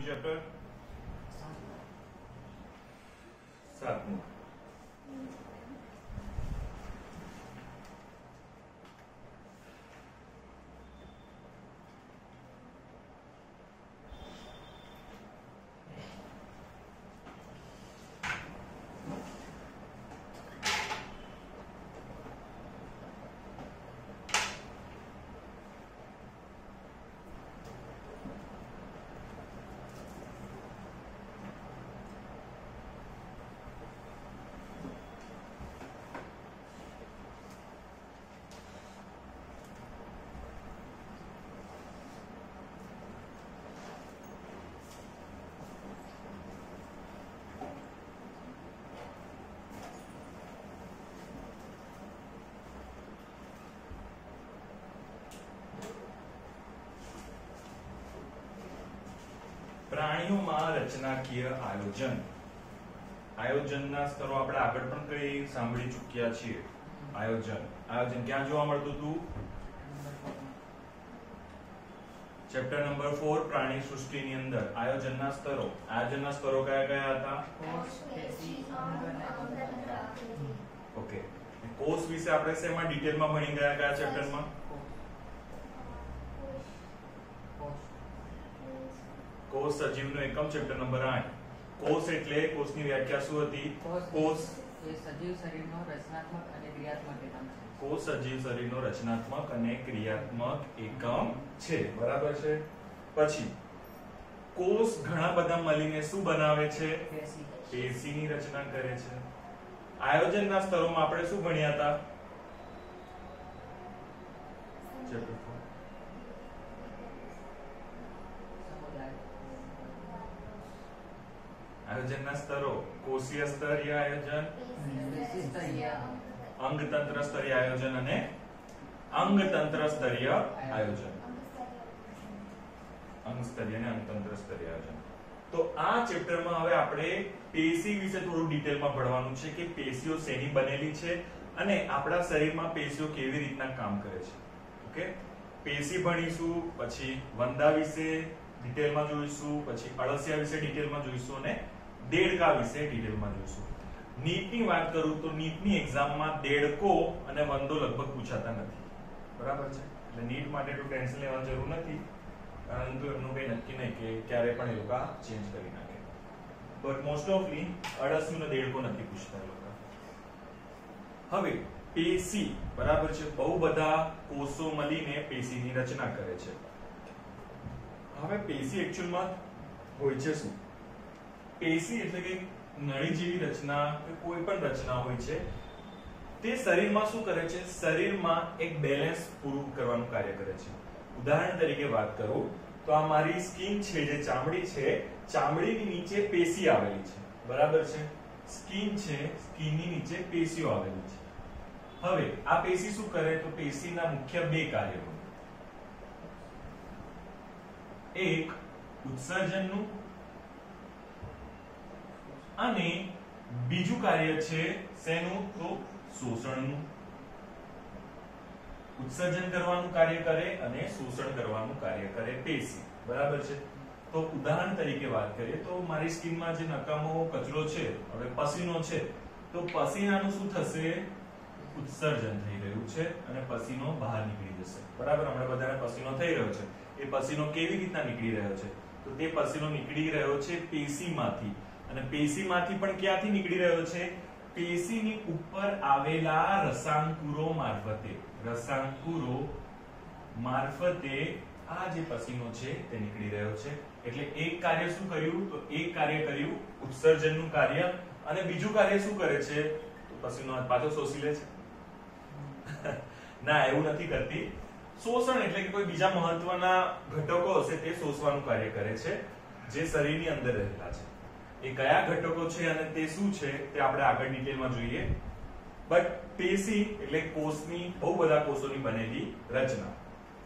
કયું ચેપ્ટર? 7મું. પ્રાણીઓમાં રચનાકીય આયોજન. આયોજનના સ્તરો આપણે આગળ પણ કઈ સાંભળી ચૂક્યા છીએ. આયોજન ક્યાં જોવા મળતું હતું? ચેપ્ટર નંબર 4 પ્રાણી સૃષ્ટિની અંદર આયોજનના સ્તરો. આયોજનના સ્તરો કયા કયા હતા? ઓકે, કોષ વિશે આપણે શેમાં ડિટેલમાં ભણી ગયા કયા ચેપ્ટરમાં? કોષ સજીવનો એકમ ચેપ્ટર નંબર 8. કોષ એટલે કોષની વ્યાખ્યા શું હતી? કોષ એ સજીવ શરીરનો રચનાત્મક અને ક્રિયાત્મક એકમ છે. કોષ સજીવ શરીરનો રચનાત્મક અને ક્રિયાત્મક એકમ છે. બરાબર છે. પછી કોષ ઘણા બધા મળીને શું બનાવે છે? પેશીની રચના કરે છે. આયોજનના સ્તરોમાં આપણે શું ભણ્યા હતા? ચેપ્ટર 4. આયોજનના સ્તરો: કોષીય સ્તરીય આયોજન, અંગતંત્ર સ્તરીય આયોજન અને અંગતંત્ર સ્તરીય આયોજન. અંગ સ્તરીય અને અંગતંત્ર સ્તરીય આયોજન. તો આ ચેપ્ટરમાં હવે આપણે પેશી વિશે થોડું ડિટેલમાં ભણવાનું છે કે પેશીઓ શેની બનેલી છે અને આપણા શરીરમાં પેશીઓ કેવી રીતના કામ કરે છે. ઓકે, પેશી ભણીશું, પછી વંદા વિશે ડિટેલમાં જોઈશું, પછી અળસિયા વિશે ડિટેલમાં જોઈશું અને દેડકા વિશે ડિટેલમાં જોઈશું. નીટની વાત કરું તો નીટની એક્ઝામમાં દેડકો અને વંદો લગભગ પૂછાતા નથી. બરાબર છે. એટલે નીટ માટે તો ટેન્શન લેવાની જરૂર નથી, પરંતુ એમનું કઈ નક્કી નહીં કે ક્યારે પણ એ લોકો ચેન્જ કરી નાખે. બટ મોસ્ટ ઓફલી અળસિયું ને દેડકો નથી પૂછતા એ લોકો. હવે પેશી, બરાબર છે, બહુ બધા કોષો મળીને પેશીની રચના કરે છે. હવે પેશી એક્ચ્યુઅલમાં હોય છે શું? પેશી એટલે કે નળી જેવી રચના કે કોઈ પણ રચના હોય છે તે શરીરમાં શું કરે છે? શરીરમાં એક બેલેન્સ પૂરું કરવાનું કાર્ય કરે છે. ઉદાહરણ તરીકે વાત કરું તો આ મારી સ્કિન છે, જે ચામડી છે, ચામડીની નીચે પેશી આવેલી છે. બરાબર છે. સ્કિન છે, સ્કિનની નીચે પેશીઓ આવેલી છે. હવે આ પેશી શું કરે? તો પેશીના મુખ્ય બે કાર્યો: એક ઉત્સર્જનનું અને બીજું કાર્ય છે શેનું? તો શોષણનું. ઉત્સર્જન કરવાનું કાર્ય કરે અને શોષણ કરવાનું કાર્ય કરે પેશી. બરાબર છે. તો ઉદાહરણ તરીકે વાત કરીએ તો મારી સ્કિનમાં જે નકામો કચરો છે, હવે પસીનો છે, તો પસીનાનું શું થશે? ઉત્સર્જન થઈ રહ્યું છે અને પસીનો બહાર નીકળી જશે. બરાબર. હમણાં બધાને પસીનો થઈ રહ્યો છે. એ પસીનો કેવી રીતના નીકળી રહ્યો છે? તો તે પસીનો નીકળી રહ્યો છે પેશીમાંથી. અને પેશીમાંથી પણ ક્યાંથી નીકળી રહ્યો છે? પેશીની ઉપર આવેલા રસાંકુરો મારફતે. રસાંકુરો મારફતે આ જે પસીનો છે તે નીકળી રહ્યો છે. એટલે એક કાર્ય શું કર્યું? તો એક કાર્ય કર્યું ઉત્સર્જનનું કાર્ય, અને બીજું કાર્ય શું કરે છે? તો પસીનો પાછો શોષી લે છે. ના, એવું નથી કરતી. શોષણ એટલે કે કોઈ બીજા મહત્વના ઘટકો હશે તે શોષવાનું કાર્ય કરે છે જે શરીરની અંદર રહેલા છે. એ કયા ઘટકો છે અને તે શું છે તે આપણે આગળ ડિટેલમાં જોઈએ. બટ પેશી એટલે કોષની, બહુ બધા કોષોની બનેલી રચના.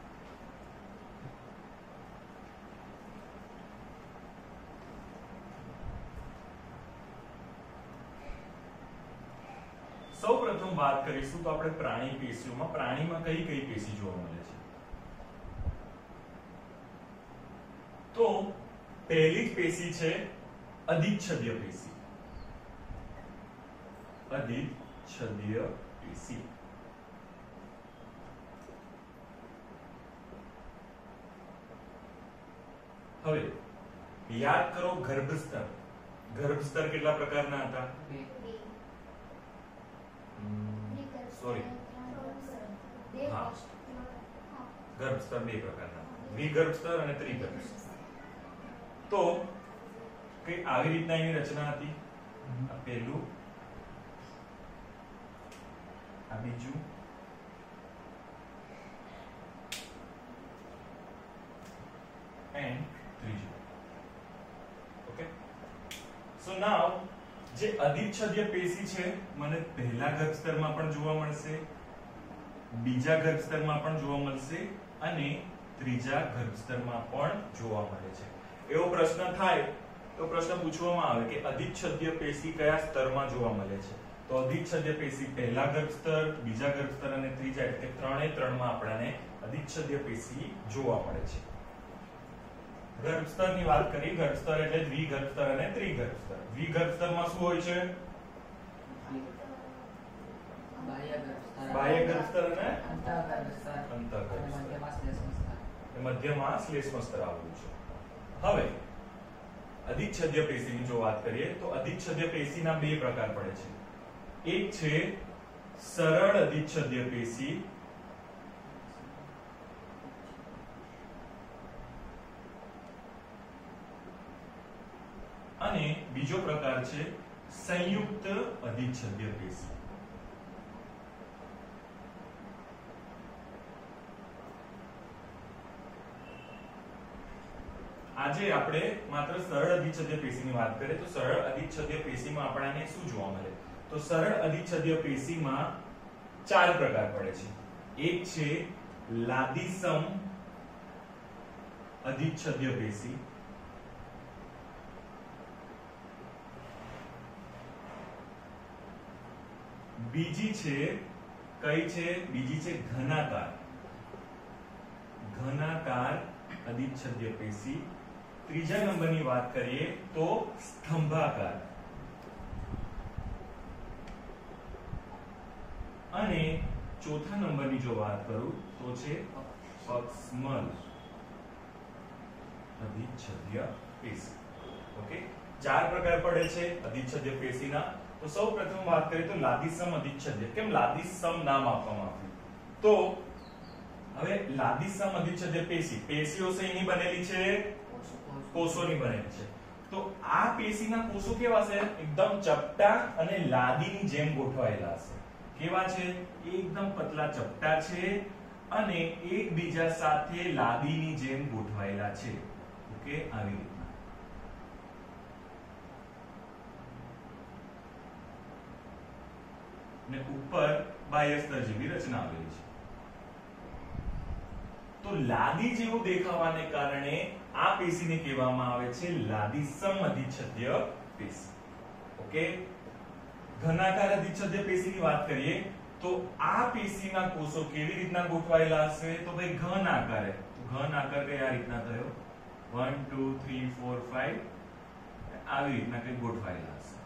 સૌપ્રથમ વાત કરીશું તો આપણે પ્રાણી પેશીઓમાં. પ્રાણીમાં કઈ કઈ પેશી જોવા મળે છે? તો પહેલી જ પેશી છે અધિચ્છદીય પેશી. અધિચ્છદીય પેશી. હવે યાદ કરો ગર્ભસ્તર. ગર્ભસ્તર કેટલા પ્રકારના હતા? સોરી, હા, ગર્ભસ્તર બે પ્રકારના, દ્વિગર્ભસ્તર અને ત્રિગર્ભસ્તર. તો કઈ આવી રીતના એની રચના હતી. આ પહેલું, આ બીજું, એન્ડ ત્રીજું. ઓકે, સો નાઉ જે અધિચ્છદીય પેશી છે મને પહેલા ગર્ભસ્તરમાં પણ જોવા મળશે, બીજા ગર્ભસ્તરમાં પણ જોવા મળશે અને ત્રીજા ગર્ભસ્તરમાં પણ જોવા મળે છે. એવો પ્રશ્ન થાય તો પ્રશ્ન પૂછવામાં આવે કે અધિચ્છદીય પેશી કયા સ્તરમાં જોવા મળે છે. તો અધિચ્છદીય પેશી પહેલા ગર્ભસ્તર, બીજા ગર્ભસ્તર અને ત્રીજા, એટલે કે ત્રણે ત્રણમાં આપણને અધિચ્છદીય પેશી જોવા મળે છે. ગર્ભસ્તરની વાત કરી. ગર્ભસ્તર એટલે દ્વિગર્ભસ્તર અને ત્રિગર્ભસ્તર. દ્વિગર્ભસ્તરમાં શું હોય છે? બાહ્ય ગર્ભસ્તર અને અંતઃગર્ભસ્તર. મધ્યમાં શ્લેષ્મસ્તર આવેલું છે. હવે અધિચ્છદીય પેશીની જો વાત કરીએ તો અધિચ્છદીય પેશીના બે પ્રકાર પડે છે. એક છે સરળ અધિચ્છદીય પેશી અને બીજો પ્રકાર છે સંયુક્ત અધિચ્છદીય પેશી. આજે આપણે માત્ર સરળ અધિચ્છદીય પેશીની વાત કરીએ તો સરળ અધિચ્છદીય પેશીમાં આપણને શું જોવા મળે? તો સરળ અધિચ્છદીય પેશીમાં ચાર પ્રકાર પડે છે. એક છે લાદીસમ અધિચ્છદીય પેશી, બીજી છે કઈ છે? બીજી છે ઘનાકાર અધિચ્છદીય પેશી. ત્રીજા નંબરની વાત કરીએ તો સ્તંભાકાર, અને ચોથા નંબરની જો વાત કરું તો છે પક્ષમલ અધિચ્છદીય પેશી. ઓકે, ચાર પ્રકાર પડે છે અધિચ્છદીય પેશીના. તો સૌપ્રથમ વાત કરીએ તો લાદીસમ અધિચ્છદીય. કેમ લાદીસમ નામ આપવામાં આવ્યું? તો હવે લાદીસમ અધિચ્છદીય પેશી, પેશીઓ શેની બનેલી છે? કોષોની બનેલી છે. તો આ પેશીના કોષો કેવા છે? એકદમ ચપટા અને લાદીની જેમ ગોઠવાયેલા હશે. કેવા છે? એકદમ પતલા ચપટા છે અને એકબીજા સાથે લાદીની જેમ ગોઠવાયેલા છે. ઓકે, આવી રીતના. ને ઉપર બાહ્ય સ્તર જેવી રચના આવેલી છે. તો લાદી જેવું દેખાવાને કારણે આ પેશીને કહેવામાં આવે છે લાદીસમ અધિચ્છદીય પેશી. ઓકે, ઘનાકાર અધિચ્છદીય પેશીની વાત કરીએ તો આ પેશીના કોષો કેવી રીતના ગોઠવાયેલા હશે? તો ભાઈ ઘન આકારે. ઘન આકાર કઈ આ રીતના થયો? 1 2 3 4 5 આવી રીતના કઈ ગોઠવાયેલા હશે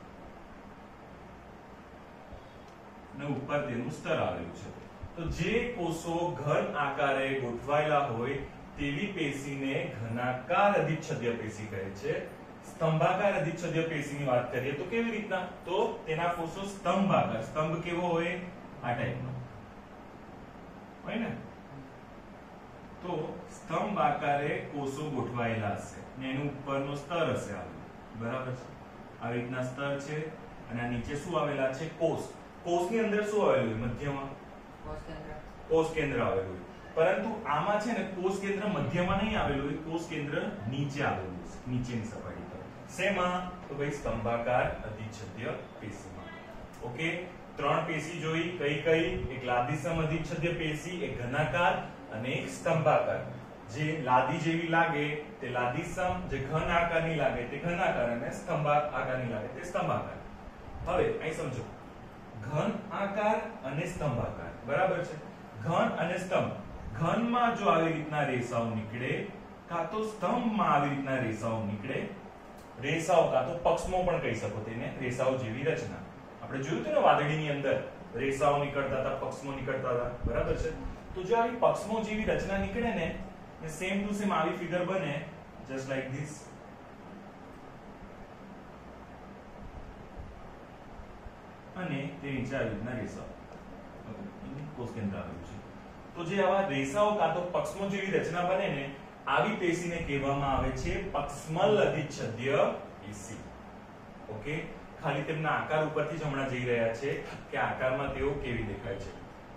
ને ઉપર તેનું સ્તર આવેલું છે. તો જે કોષો ઘન આકારે ગોઠવાયેલા હોય તેવી પેશીને ઘનાકાર અધિચ્છદીય પેશી કહે છે. સ્તંભાકાર અધિચ્છદીય પેશીની વાત કરીએ તો કેવી રીતના? તો તેના કોષો સ્તંભાકાર. સ્તંભ કેવો હોય? આ ટાઈપનો હોય ને. તો સ્તંભ આકારે કોષો ગોઠવાયેલા હશે ને એનું ઉપરનો સ્તર હશે આવેલું. બરાબર છે? આવી રીતના સ્તર છે અને આ નીચે શું આવેલા છે? કોષ. કોષની અંદર શું આવેલું હોય? મધ્યમાં કોષ કેન્દ્ર આવેલું હોય. પરંતુ આમાં છે ને કોષ કેન્દ્ર મધ્યમાં નહીં આવેલું હોય, કોષ કેન્દ્ર નીચે આવેલું છે, નીચેની સપાટી પર. શેમાં? તો ભાઈ સ્તંભાકાર અધિચ્છદીય પેશીમાં. ઓકે, ત્રણ પેશી જોઈ. કઈ કઈ? એક લાદીસમ અધિચ્છદીય પેશી, એક ઘનાકાર અને એક સ્તંભાકાર. જે લાદી જેવી લાગે તે લાદીસમ, જે ઘન આકારની લાગે તે ઘનાકાર અને સ્તંભાકાર આકારની લાગે તે સ્તંભાકાર. હવે અહીં સમજો, ઘન આકાર અને સ્તંભાકાર. બરાબર છે? ઘન અને સ્તંભ. ઘનમાં જો આવી રીતના રેસાઓ નીકળે, કાં તો સ્તંભમાં આવી રીતના રેસાઓ નીકળે, રેસાઓ કાં તો પક્ષમાં પણ કહી શકો તેને, રેસાઓ જેવી રચના. આપણે જોયું હતું ને વાદળીની અંદર રેસાઓ નીકળતા હતા, પક્ષમાં નીકળતા હતા, બરાબર છે. તો જો આવી પક્ષમાં જેવી રચના નીકળે ને સેમ ટુ સેમ આવી ફિગર બને, જસ્ટ લાઈક ધીસ. અને તે નીચે આવી રીતના રેસાઓ કોષકેન્દ્ર આવેલું છે. તો જે આવા રેસાઓ કાં તો પક્ષમાં જેવી રચના બને ને આવી પેશીને કહેવામાં આવે છે પક્ષમલ અધિચ્છદ્ય પેશી. ઓકે, ખાલી તેમના આકાર ઉપરથી જ હમણાં જઈ રહ્યા છે કે આકારમાં તેઓ કેવી દેખાય છે.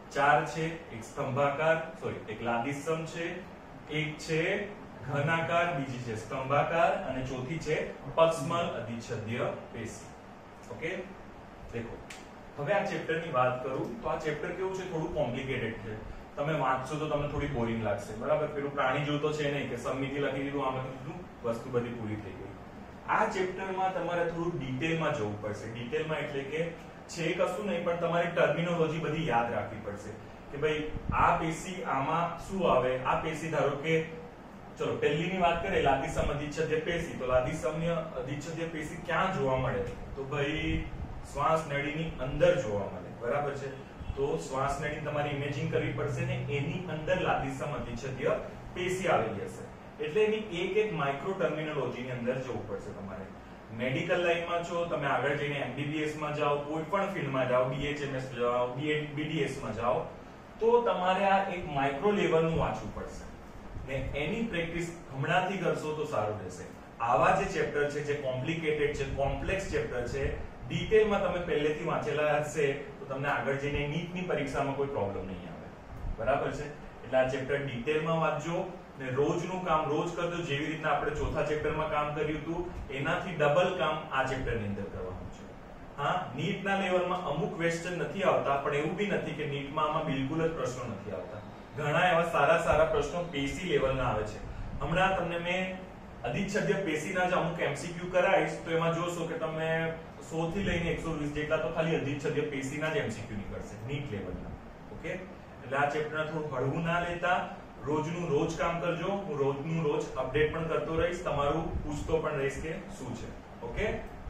4 છે, એક સ્તંભાકાર, એક લાદીસ્તંભ છે, એક છે ઘનાકાર, બીજી છે સ્તંભાકાર અને ચોથી છે પક્ષમલ અધિચ્છદ્ય પેશી. ઓકે, દેખો હવે આ ચેપ્ટરની વાત કરું તો આ ચેપ્ટર કેવું છે, થોડું કોમ્પ્લિકેટેડ છે. તમે વાંચશો તો તમને થોડી બોરિંગ લાગશે, બરાબર. પેલું પ્રાણી જોતો છે નહીં કે સમિતિ લખી દીધું, આમાં કીધું વસ્તુ બધી પૂરી થઈ ગઈ. આ ચેપ્ટરમાં તમારે થોડું ડિટેલમાં જવું પડશે. ડિટેલમાં એટલે કે છે કશું નહીં, પણ તમારે ટર્મિનોલોજી બધી યાદ રાખવી પડશે કે ભાઈ આ પેશી આમાં શું આવે. આ પેશી ધારો કે ચલો પહેલીની વાત કરીએ, લાદીસમ અધિચ્છદ્ય પેશી. તો લાદીસમની અધિચ્છદ્ય પેશી ક્યાં જોવા મળે? તો ભાઈ શ્વાસ નળીની અંદર જોવા મળે, બરાબર છે. તો શ્વાસ નળી તમારે ઇમેજિંગ કરવી પડશે ને એની અંદર લાદીસમ અધિચ્છદ્ય પેશી આવેલી હશે. એટલે એની એક માઇક્રો ટર્મિનોલોજીની અંદર જવું પડશે તમારે. મેડિકલ લાઈનમાં છો, તમે આગળ જઈને એમબીબીએસ માં જાઓ, કોઈ પણ ફિલ્ડમાં જાઓ, બીએચએમએસ જાઓ, બીડીએસ માં જાઓ, તો તમારે આ એક માઇક્રો લેવલનું વાંચવું પડશે ને એની પ્રેક્ટિસ હમણાંથી કરશો તો સારું રહેશે. આવા જે ચેપ્ટર છે જે કોમ્પ્લિકેટેડ છે, કોમ્પ્લેક્સ ચેપ્ટર છે, ડિટેલમાં તમે પહેલેથી વાંચેલા હશે તો તમને આગળ જઈને નીટની પરીક્ષામાં કોઈ પ્રોબ્લેમ નહીં આવે, બરાબર છે. એટલે આ ચેપ્ટર ડિટેલમાં વાંચજો ને રોજનું કામ રોજ કરજો. જેવી રીતના આપણે ચોથા ચેપ્ટરમાં કામ કર્યું હતું એનાથી ડબલ કામ આ ચેપ્ટરની અંદર કરવાનું છે. હા, નીટના લેવલમાં અમુક ક્વેશ્ચન નથી આવતા, પણ એવું બી નથી કે નીટમાં આમાં બિલકુલ જ પ્રશ્નો નથી આવતા. ઘણા એવા સારા પ્રશ્નો પેશી લેવલના આવે છે. હમણાં તમને મેં અધિચ્છદ્ય પેશીના જ અમુક એમસીક્યુ કરાવીશ તો એમાં જોશો કે તમે 100 થી લઈને 120 જેટલા તો ખાલી અધિચ્છદ્ય પેશીના જ એમસીક્યુ નીકળશે નીટ લેવલના. ઓકે, એટલે આ ચેપ્ટરને થોડું હળવું ના લેતા, રોજનું રોજ કામ કરજો. હું રોજનું રોજ અપડેટ પણ કરતો રહીશ, તમારું પૂછતો પણ રહીશ કે શું છે. ઓકે,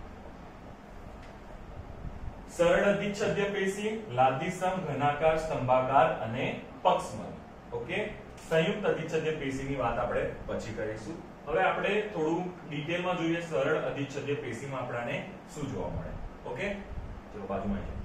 સરળ અધિચ્છદ્ય પેશી, લાદીસમ, ઘનાકાર, સ્તંભાકાર અને પક્ષમલ. ઓકે, સંયુક્ત અધિચ્છદ્ય પેશીની વાત આપણે પછી કરીશું. હવે આપણે થોડું ડિટેલમાં જોઈએ સરળ અધિચ્છદ્ય પેશીમાં આપણાને શું જોવા મળે. ઓકે, ચલો બાજુમાં